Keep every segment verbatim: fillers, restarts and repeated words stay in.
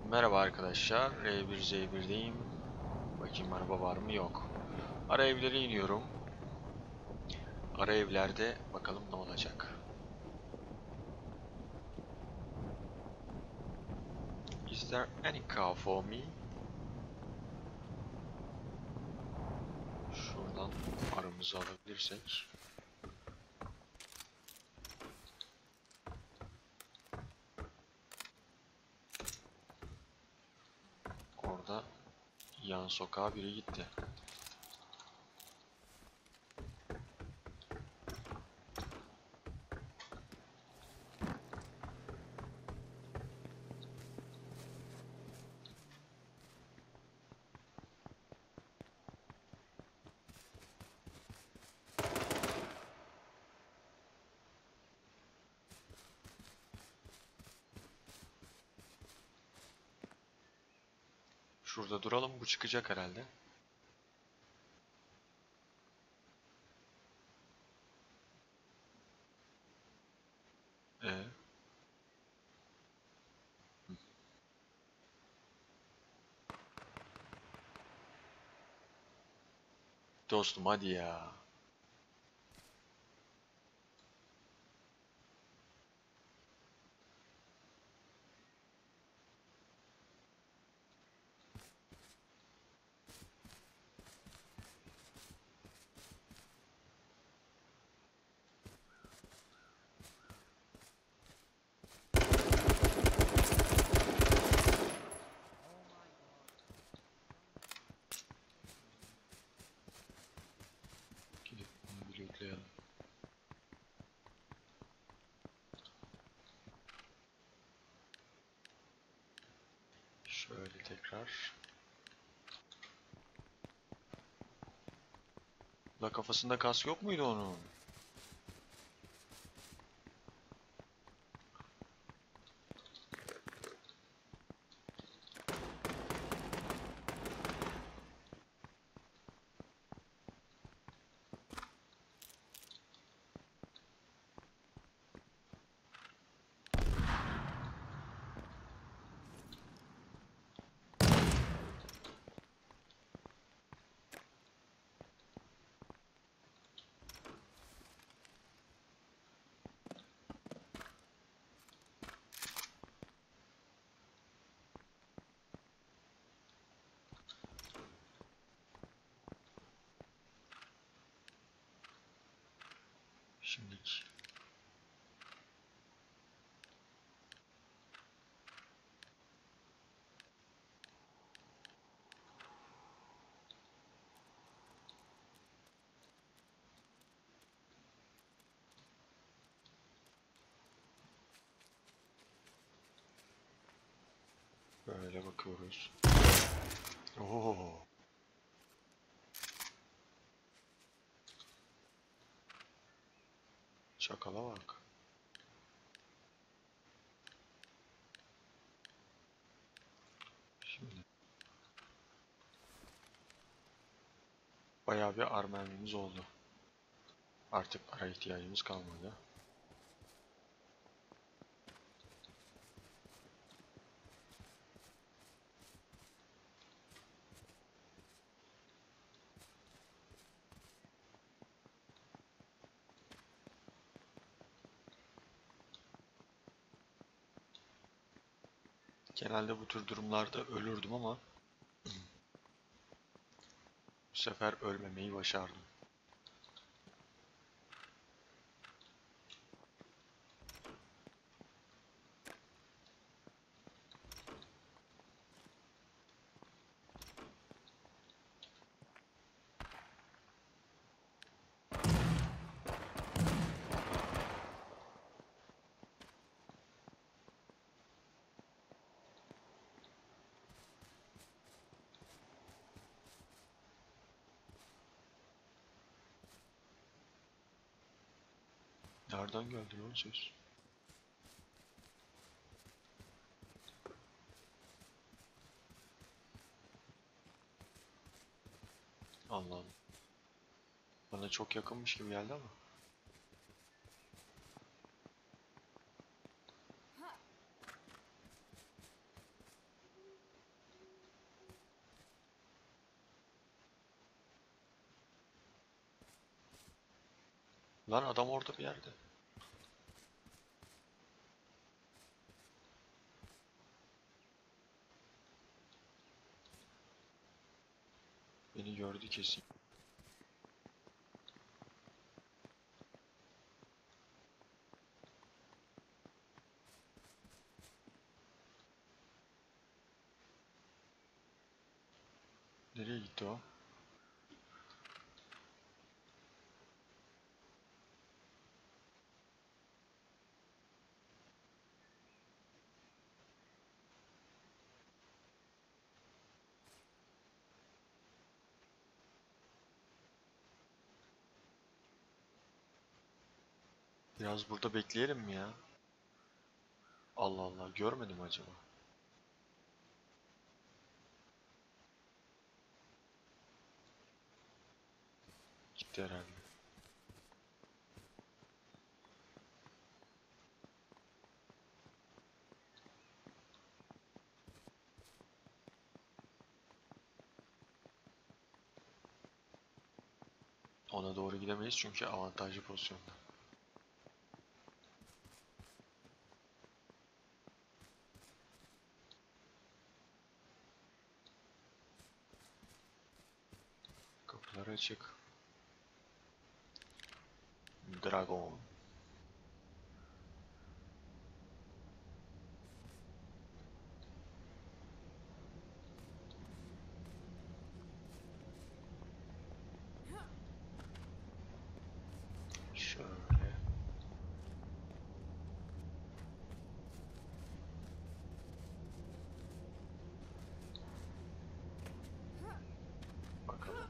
Merhaba arkadaşlar, R bir Z birdeyim. Bakayım araba var mı? Yok. Ara evlere iniyorum. Ara evlerde bakalım ne olacak. Is there any car for me? Şuradan aramızı alabilirsek. Orada yan sokağa biri gitti. Şurada duralım, bu çıkacak herhalde. Ee, dostum hadi ya. Gidip bunu bir lootlayalım. Şöyle tekrar. La kafasında kask yok muydu onun? Şimdiki. Böyle bakıyoruz. Oo. Çakala bak. Şimdi bayağı bir armağanımız oldu. Artık ara ihtiyacımız kalmadı. Genelde bu tür durumlarda ölürdüm ama bu sefer ölmemeyi başardım. Nereden geldi lan ses? Allah'ım. Bana çok yakınmış gibi geldi ama. Lan adam orada bir yerde. Beni gördü kesin. Nereye gitti o? Biraz burada bekleyelim mi ya? Allah Allah, görmedim acaba? Gitti herhalde. Ona doğru gidemeyiz çünkü avantajlı pozisyonda. Kapılar açık. Dragon. Şöyle. Bakalım.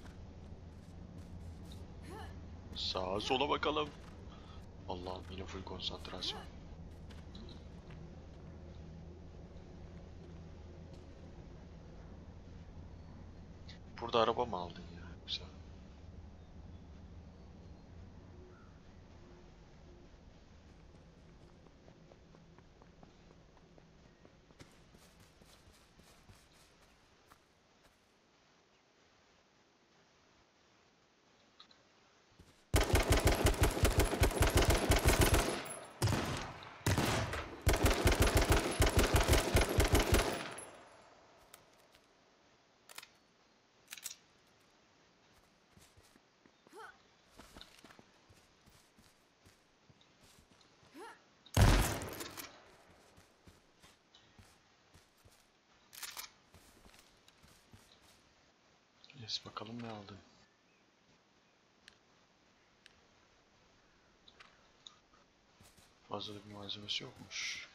Sağa sola bakalım. Allah'ım, yine full konsantrasyon. Burada araba mı aldın ya yoksa? Yes, bakalım ne aldın. Fazla bir malzemesi yokmuş.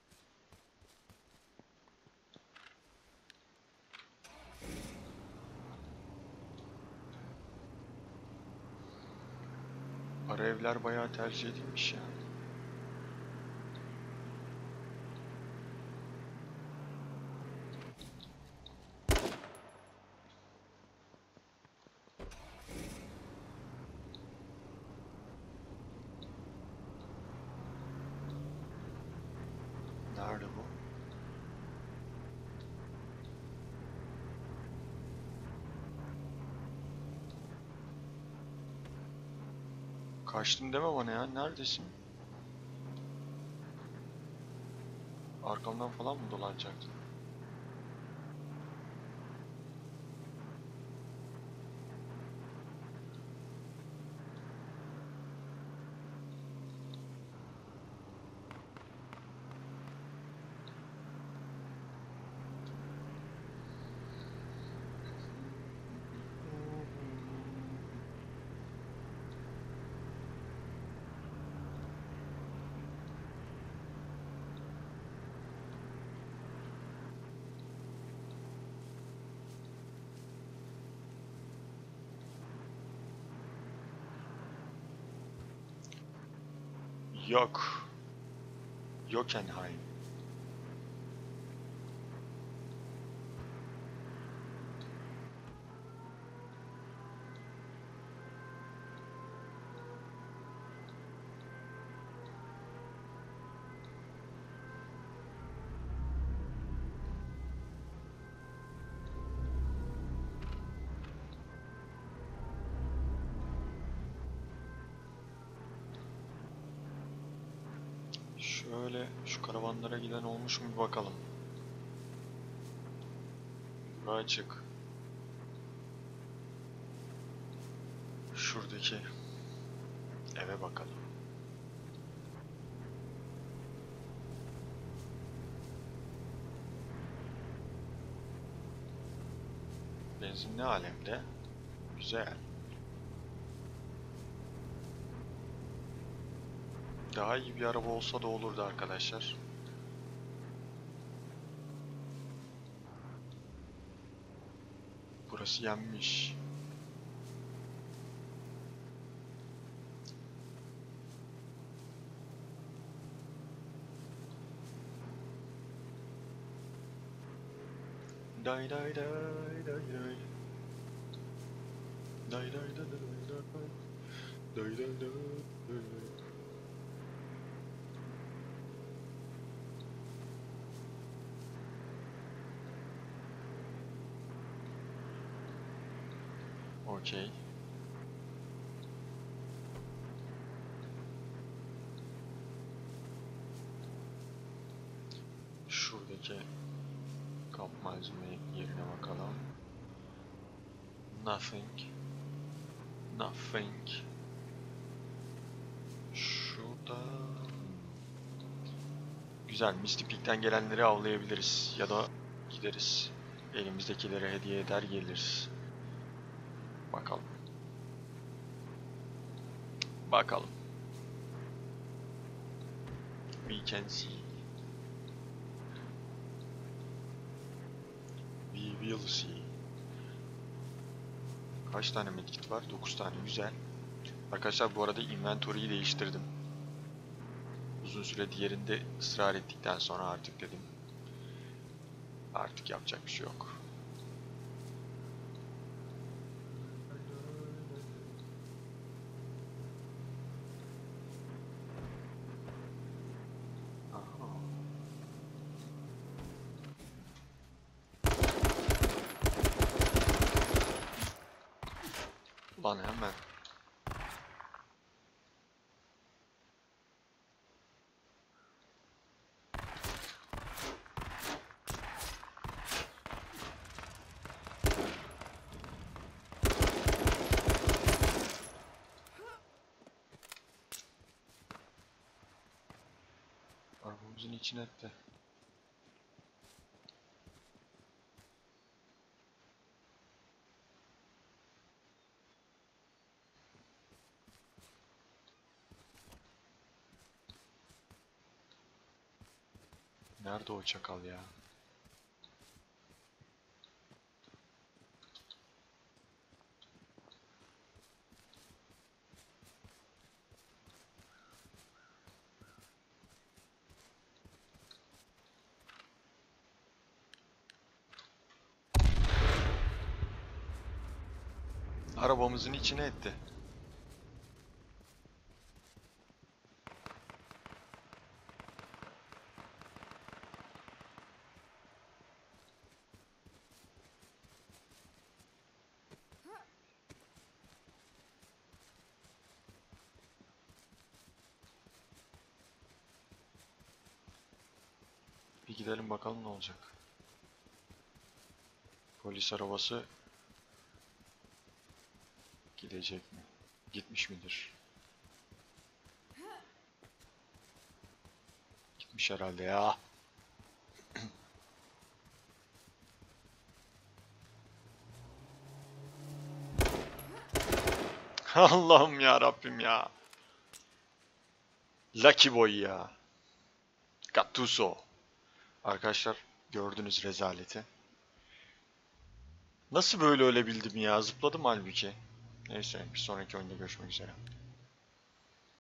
Ara evler bayağı tercih edilmiş ya. Nerede bu? Kaçtın deme bana ya. Neredesin? Arkamdan falan mı dolanacaktın? Yok. Jokenheim. Şöyle şu karavanlara giden olmuş mu bir bakalım. Bura açık. Şuradaki eve bakalım. Benzin ne alemde? Güzel. Daha iyi bir araba olsa da olurdu arkadaşlar. Burası yenmiş. Day day day day day. Day day day day day. Day day day day. Okey. Şuradaki kamp malzeme yerine bakalım. Nothing. Nothing. Şurada... Güzel. Mystic Peak'ten gelenleri avlayabiliriz. Ya da gideriz. Elimizdekilere hediye eder geliriz. Bakalım. Bakalım. We can see. We will see. Kaç tane medkit var? dokuz tane. Güzel. Arkadaşlar bu arada inventory'yi değiştirdim. Uzun süre diğerinde ısrar ettikten sonra artık dedim. Artık yapacak bir şey yok. Ulan hemen. Arabamızın içine etti. Nerede o çakal ya? Arabamızın içine etti. Bir gidelim bakalım ne olacak. Polis arabası gidecek mi? Gitmiş midir? Gitmiş herhalde ya. Allah'ım ya Rabbim ya. Lucky Boy ya. Gattuso. Arkadaşlar gördünüz rezaleti. Nasıl böyle ölebildim ya? Zıpladım halbuki. Neyse bir sonraki oyunda görüşmek üzere.